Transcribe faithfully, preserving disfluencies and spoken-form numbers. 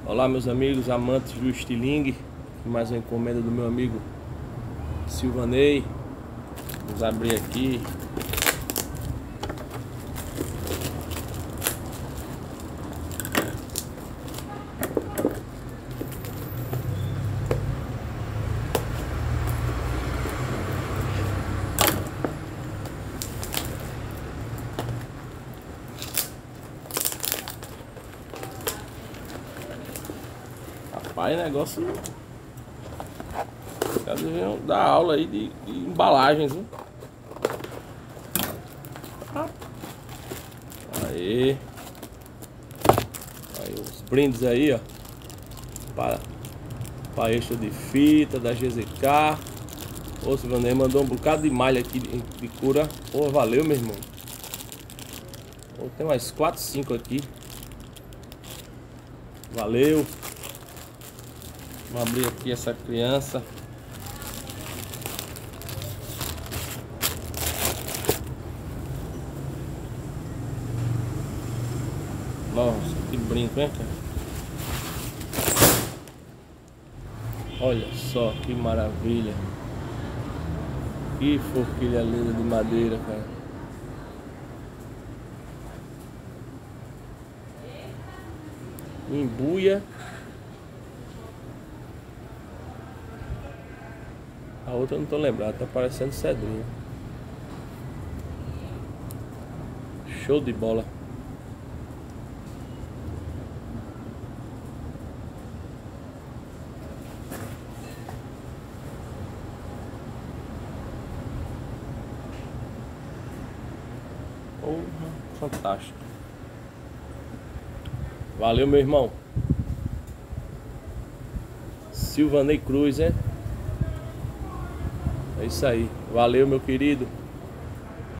Olá meus amigos, amantes do estilingue. Mais uma encomenda do meu amigo Silvanei. Vamos abrir aqui. Rapaz, negócio. Os caras deviam dar aula aí de, de embalagens, hein? Aí. Aí os brindes aí, ó. Para, para extra de fita da G Z K. Ô, Silvanei mandou um bocado de malha aqui de, de cura. Pô, valeu, meu irmão. Pô, tem mais quatro, cinco aqui. Valeu. Vamos abrir aqui essa criança. Nossa, que brinco, hein, cara? Olha só que maravilha. Que forquilha linda de madeira, cara. Embuia. A outra eu não tô lembrado, tá parecendo cedrinho. Show de bola. Porra, fantástico. Valeu, meu irmão. Silvanei Cruz, hein? É isso aí. Valeu, meu querido.